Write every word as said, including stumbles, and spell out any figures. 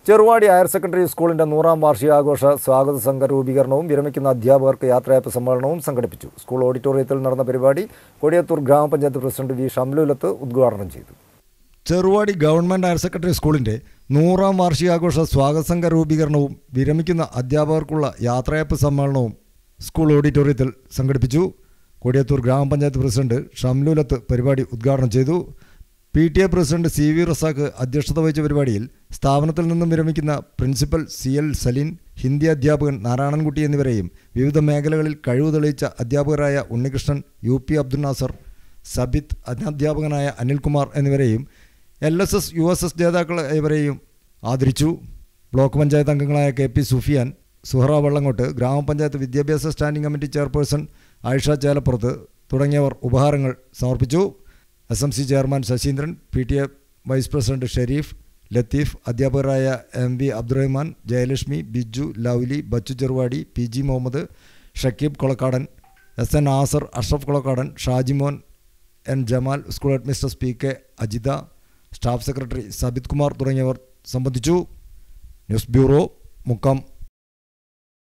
Cheruvadi higher secondary സ്കൂളിന്റെ നൂറാം വാർഷികാഘോഷ സ്വാഗത സംഘ രൂപീകരണവും വിരമിക്കുന്ന അധ്യാപകർക്ക് യാത്രയയപ്പ് സമ്മേളനവും സംഘടിപ്പിച്ചു. സ്കൂൾ ഓഡിറ്റോറിയത്തിൽ നടന്ന പരിപാടി കൊടിയത്തൂർ ഗ്രാമപഞ്ചായത്ത് പ്രസിഡന്റ് വി ഷംലുലത്ത് ഉദ്ഘാടനം ചെയ്തു. ചെറുവാടി ഗവൺമെന്റ് ഹയർ സെക്കൻഡറി സ്കൂളിന്റെ നൂറാം വാർഷികാഘോഷ സ്വാഗത സംഘ രൂപീകരണവും വിരമിക്കുന്ന അധ്യാപകർക്കുള്ള യാത്രയയപ്പ് സമ്മേളനവും സ്കൂൾ ഓഡിറ്റോറിയത്തിൽ സംഘടിപ്പിച്ചു. കൊടിയത്തൂർ ഗ്രാമപഞ്ചായത്ത് പ്രസിഡന്റ് ഷംലുലത്ത് പരിപാടി ഉദ്ഘാടനം ചെയ്തു. P T A president C V Razak അധ്യക്ഷത വഹിച്ച പരിപാടിയിൽ സ്ഥാപനത്തിൽ നിന്നും വിരമിക്കുന്ന principal C L Saleen, Hindi അധ്യാപകൻ നാരായണൻകുട്ടി എന്നിവരെയും വിവിധ മേഖലകളിൽ കഴിവ് തെളിയിച്ച അധ്യാപകരായ ഉണ്ണികൃഷ്ണൻ, യു പി അബ്ദുൽ നാസർ, സബിത്ത്, അധ്യാപകനായ അനിൽകുമാർ എന്നിവരെയും L S S U S S ജേതാക്കളെവരെയും ആദരിച്ചു. ബ്ലോക്ക് പഞ്ചായത്ത് അംഗങ്ങളായ കെ പി സുഫിയാൻ, സുഹറ വള്ളങ്ങോട്ട്, ഗ്രാമപഞ്ചായത്ത് വിദ്യാഭ്യാസ standing committee chairperson Ayisha Chelappurath തുടങ്ങിയവർ ഉപഹാരങ്ങൾ സമർപ്പിച്ചു. S M C chairman Saseendran, P T A vice president Sharif, Latif, അധ്യാപകരായ M V Abdurahman, Jayalakshmi, Biju, Lovely, Bachu Cheruvadi, P G Muhammad, Shakeeb Kolakkadan, S N Azar, Ashraf Kolakkadan, Shajimon, N Jamal, school headmaster P K Ajitha, staff secretary Sabith Kumar തുടങ്ങിയവർ സംബന്ധിച്ചു. News bureau, Mukkam.